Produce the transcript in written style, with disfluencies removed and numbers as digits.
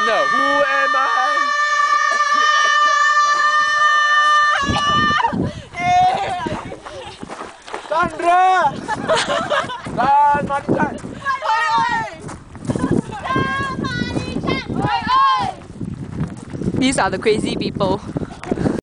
难的。Who am I？ 站着！站，马里站！ These are the crazy people.